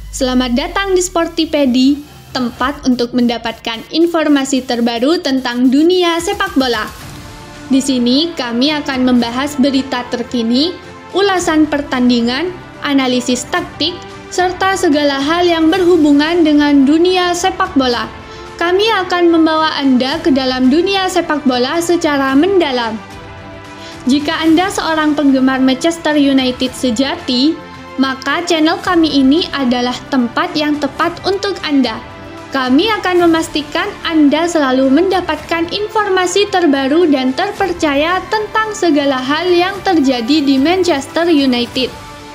Selamat datang di Sportipedi, tempat untuk mendapatkan informasi terbaru tentang dunia sepak bola. Di sini kami akan membahas berita terkini, ulasan pertandingan, analisis taktik, serta segala hal yang berhubungan dengan dunia sepak bola. Kami akan membawa Anda ke dalam dunia sepak bola secara mendalam. Jika Anda seorang penggemar Manchester United sejati, maka channel kami ini adalah tempat yang tepat untuk Anda. Kami akan memastikan Anda selalu mendapatkan informasi terbaru dan terpercaya tentang segala hal yang terjadi di Manchester United.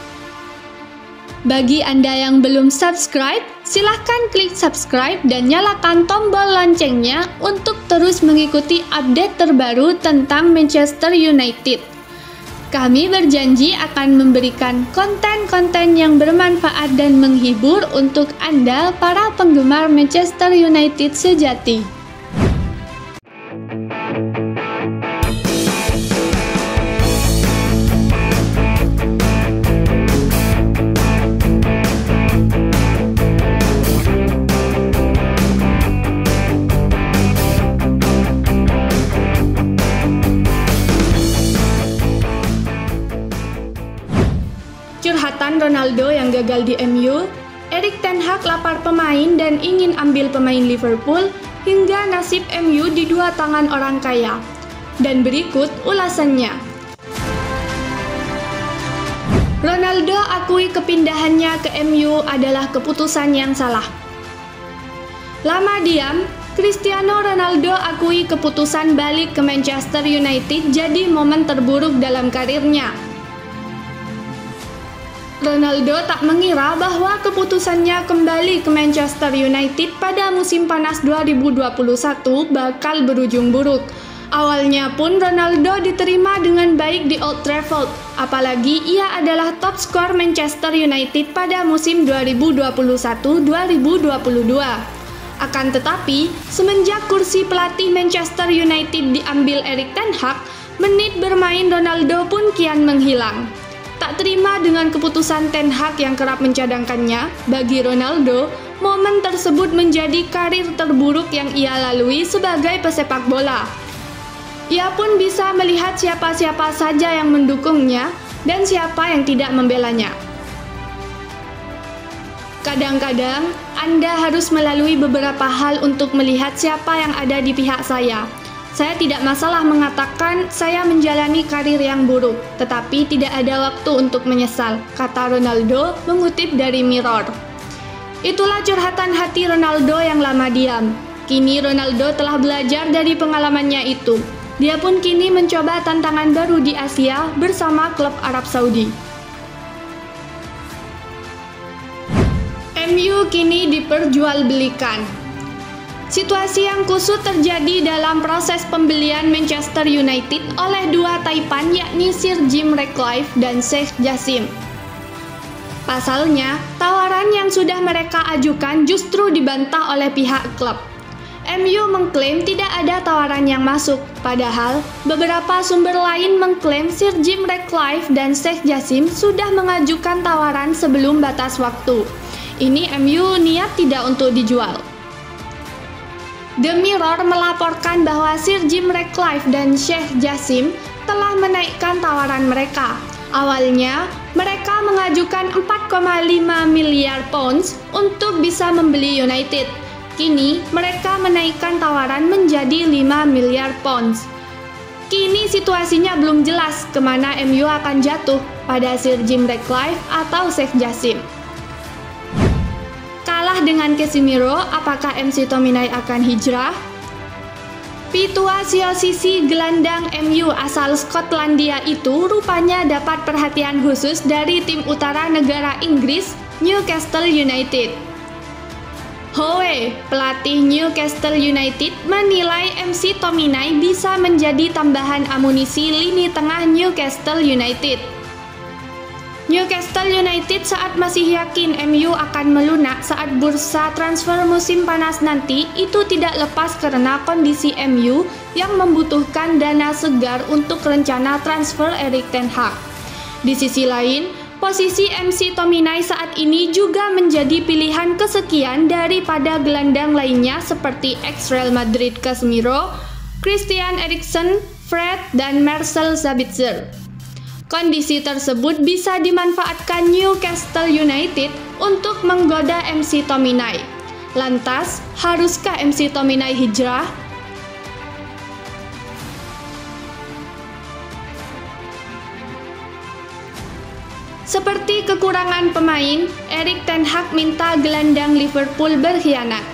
Bagi Anda yang belum subscribe, silahkan klik subscribe dan nyalakan tombol loncengnya untuk terus mengikuti update terbaru tentang Manchester United. Kami berjanji akan memberikan konten-konten yang bermanfaat dan menghibur untuk Anda para penggemar Manchester United sejati. Curhatan Ronaldo yang gagal di MU, Erik ten Hag lapar pemain dan ingin ambil pemain Liverpool, hingga nasib MU di dua tangan orang kaya. Dan berikut ulasannya. Ronaldo akui kepindahannya ke MU adalah keputusan yang salah. Lama diam, Cristiano Ronaldo akui keputusan balik ke Manchester United jadi momen terburuk dalam karirnya. Ronaldo tak mengira bahwa keputusannya kembali ke Manchester United pada musim panas 2021 bakal berujung buruk. Awalnya pun Ronaldo diterima dengan baik di Old Trafford, apalagi ia adalah top skor Manchester United pada musim 2021-2022. Akan tetapi, semenjak kursi pelatih Manchester United diambil Erik ten Hag, menit bermain Ronaldo pun kian menghilang. Tak terima dengan keputusan Ten Hag yang kerap mencadangkannya, bagi Ronaldo, momen tersebut menjadi karir terburuk yang ia lalui sebagai pesepak bola. Ia pun bisa melihat siapa-siapa saja yang mendukungnya dan siapa yang tidak membelanya. Kadang-kadang, Anda harus melalui beberapa hal untuk melihat siapa yang ada di pihak saya. Saya tidak masalah mengatakan saya menjalani karir yang buruk, tetapi tidak ada waktu untuk menyesal, kata Ronaldo mengutip dari Mirror. Itulah curhatan hati Ronaldo yang lama diam. Kini Ronaldo telah belajar dari pengalamannya itu. Dia pun kini mencoba tantangan baru di Asia bersama klub Arab Saudi. MU kini diperjualbelikan. Situasi yang kusut terjadi dalam proses pembelian Manchester United oleh dua taipan yakni Sir Jim Ratcliffe dan Sheikh Jassim. Pasalnya, tawaran yang sudah mereka ajukan justru dibantah oleh pihak klub. MU mengklaim tidak ada tawaran yang masuk, padahal beberapa sumber lain mengklaim Sir Jim Ratcliffe dan Sheikh Jassim sudah mengajukan tawaran sebelum batas waktu. Ini MU niat tidak untuk dijual. The Mirror melaporkan bahwa Sir Jim Ratcliffe dan Sheikh Jassim telah menaikkan tawaran mereka. Awalnya, mereka mengajukan 4,5 miliar pounds untuk bisa membeli United. Kini, mereka menaikkan tawaran menjadi 5 miliar pounds. Kini situasinya belum jelas kemana MU akan jatuh, pada Sir Jim Ratcliffe atau Sheikh Jassim. Kalah dengan Casemiro, apakah MC Tominay akan hijrah? Pitua Sisi gelandang MU asal Skotlandia itu rupanya dapat perhatian khusus dari tim utara negara Inggris, Newcastle United. Howe, pelatih Newcastle United, menilai MC Tominay bisa menjadi tambahan amunisi lini tengah Newcastle United. Newcastle United saat masih yakin MU akan melunak saat bursa transfer musim panas nanti itu tidak lepas karena kondisi MU yang membutuhkan dana segar untuk rencana transfer Erik ten Hag. Di sisi lain, posisi MC Tominay saat ini juga menjadi pilihan kesekian daripada gelandang lainnya seperti ex-Real Madrid Casemiro, Christian Eriksen, Fred, dan Marcel Sabitzer. Kondisi tersebut bisa dimanfaatkan Newcastle United untuk menggoda MC Tominay. Lantas, haruskah MC Tominay hijrah? Seperti kekurangan pemain, Erik ten Hag minta gelandang Liverpool berkhianat.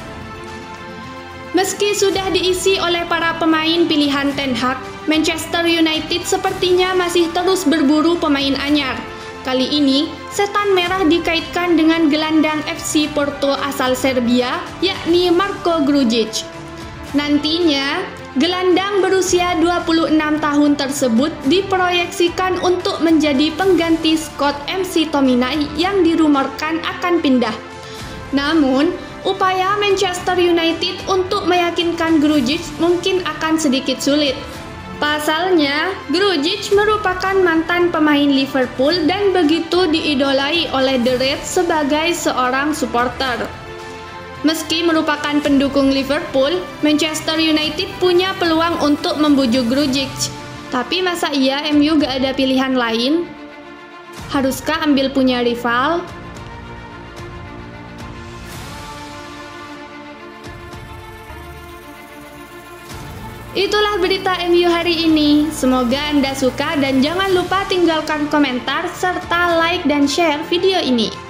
Meski sudah diisi oleh para pemain pilihan Ten Hag, Manchester United sepertinya masih terus berburu pemain anyar. Kali ini, setan merah dikaitkan dengan gelandang FC Porto asal Serbia, yakni Marko Grujic. Nantinya, gelandang berusia 26 tahun tersebut diproyeksikan untuk menjadi pengganti Scott MC Tominay yang dirumorkan akan pindah. Namun, upaya Manchester United untuk meyakinkan Grujic mungkin akan sedikit sulit. Pasalnya, Grujic merupakan mantan pemain Liverpool dan begitu diidolai oleh The Reds sebagai seorang supporter. Meski merupakan pendukung Liverpool, Manchester United punya peluang untuk membujuk Grujic. Tapi masa iya MU gak ada pilihan lain? Haruskah ambil punya rival? Itulah berita MU hari ini. Semoga Anda suka dan jangan lupa tinggalkan komentar serta like dan share video ini.